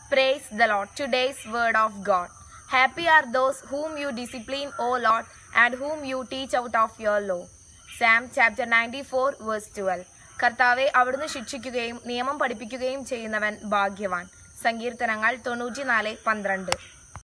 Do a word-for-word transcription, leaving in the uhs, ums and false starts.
Praise the Lord. Today's word of God. Happy are those whom you discipline, O Lord, and whom you teach out of your law. Psalm chapter ninety-four verse twelve. കർത്താവെ അവിടുന്ന് ശിക്ഷിക്കുകയും നിയമം പഠിപ്പിക്കുകയും ചെയ്യുന്നവൻ ഭാഗ്യവാൻ. സങ്കീർത്തനങ്ങൾ തൊണ്ണൂറ്റിനാല് പന്ത്രണ്ട്.